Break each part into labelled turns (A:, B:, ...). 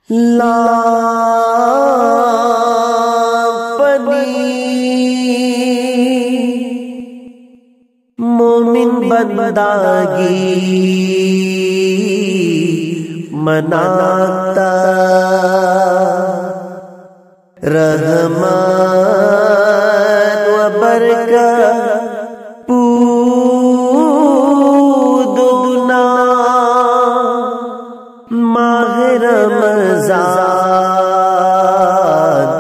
A: مومن بندگی مناتا رحمت و برکت پودنا ماہ رمضان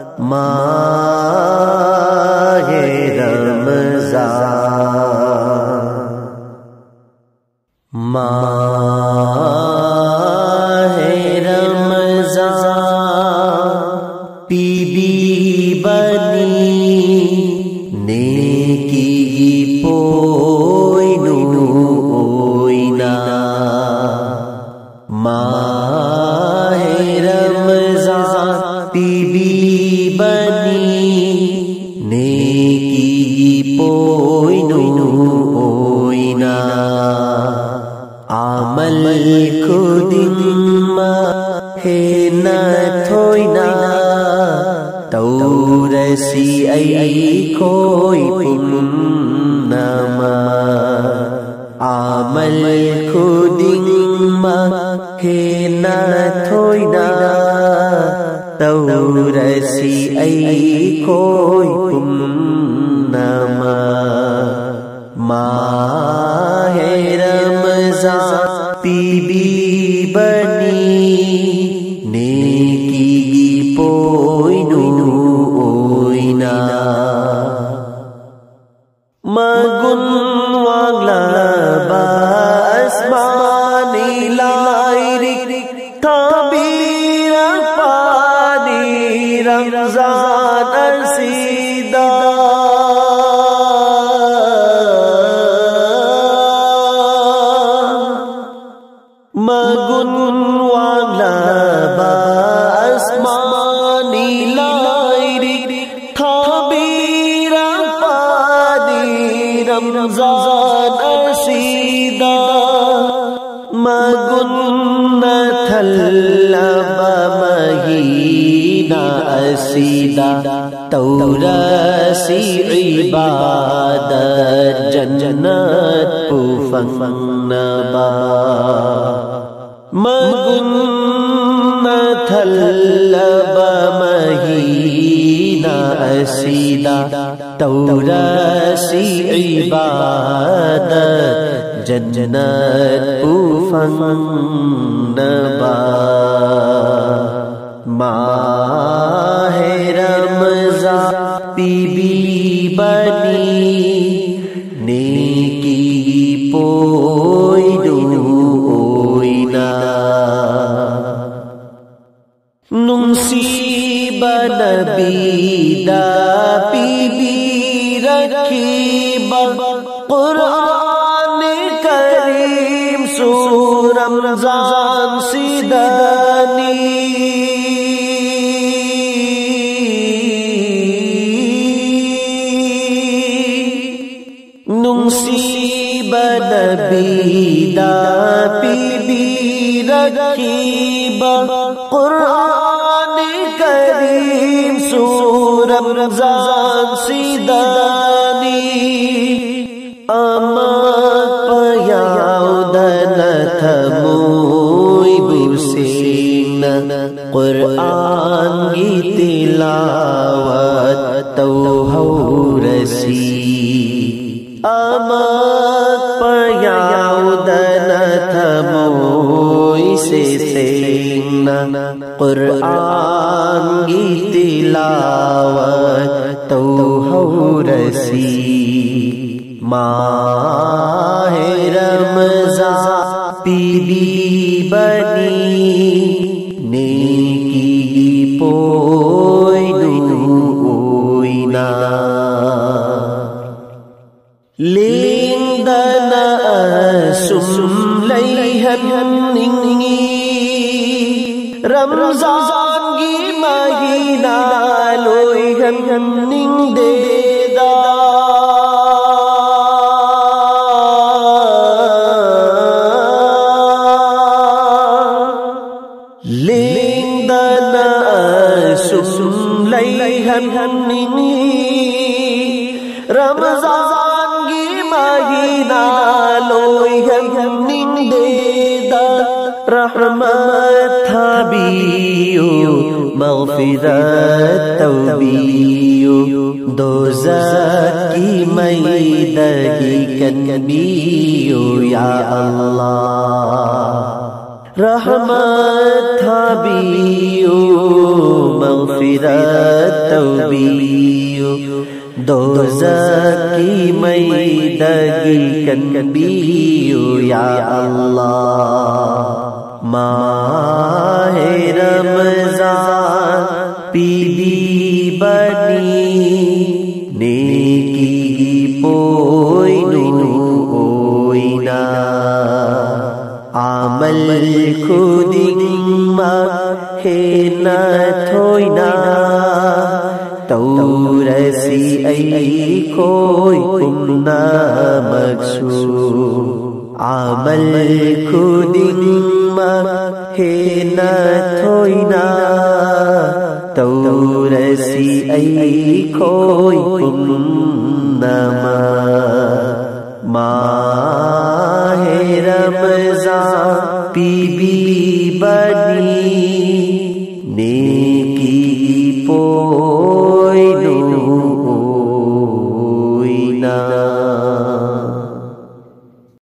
A: ماہ رمضان ماہ رمضان بی بی بنی نیکی پوئنو اوئنا ماہ رمضان بی بی بنی نیکی پوئنو اوئنا عمل خودن ہے نہ تھوئنا تورسی ای کوئی پنما عمل خودن ہے نہ تھوئنا تورسی ای کوئی پنما ماہ رمضان بی بی بنی نیکی پوئنو اوئنا مگن واغلبا اسمانی لائرک تعبیر پانی رمضان ارسیدہ مگن واغلبا اسمانی لائرک تعبیر پانی رمضان ارسیدہ مگن تھلب مہینہ اسیدہ تورسی عبادت جنت پوفنبا مگن تھلب مہینہ اسیدہ تورسی عبادت جنت پوفنبا ماہ رمضان بی بی بنی نیکی پوئنو اوئنا نصیب نبی دا بی بی رکیب قرآن کریم سور رمضان سیدانی نصیب نبی دا بی بی رکیب قرآن کریم سور رمضان سیدانی آمد پیاودن تھموئی بسین قرآن کی تلاوت تو ہو رسی آمد پیاودن تھموئی سے سینا قرآن کی تلاوت تو ہو رسی ماہ رمضان بی بی بنی نیکی پوئنو اوئنا لیندن اسم لیہن ننگی رمضان کی مہینہ لوئہن ننگ دے دا لے ہننی رمضان کی مہینہ لوئی ہننگ دیدا رحمت تھابیو مغفرت توبیو دوزخ کی میدگی کنبیو یا اللہ رحمت تھابیو مغفرت توبیو دوزخ کی میدگی کنبیو یا اللہ ماہ رمضان پی بی بنی نیکی گی پوئنو اوئنا عمل خودی مکھینا تھوئنا تورسی ای کوئی کمنا مقصود عمل خودی مکھینا تھوئنا تورسی ای کوئی کمنا ماہ رمضان پی بی بنی